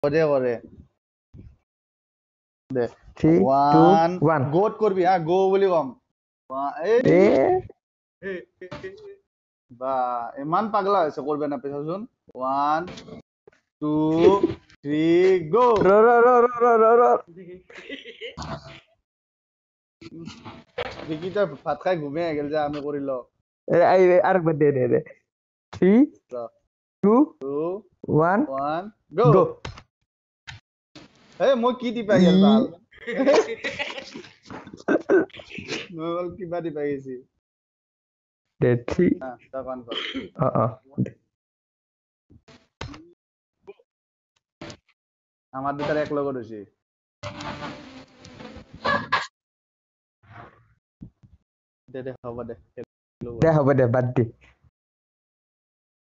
দে কৰে দে 3 2 1 গোট কৰবি হা গো বুলি কম এ বা ইমান পাগলা হৈছে কৰবে না পিছাচোন 1 2 3 গো ৰ ৰ ৰ ৰ ৰ ৰ বিকিটা ভাত খাই ঘুমে গেল যে আমি কৰিল আর দে দে দে 3 2 1 1 গো গো এই মই কি টিপা গেল ভাল মই কিবা টিপা গেছি দে 3 তই কন কৰ আমার দুটার এক লগত হইছে দে দে হ'ব দে দে হ'ব দে বাদ দি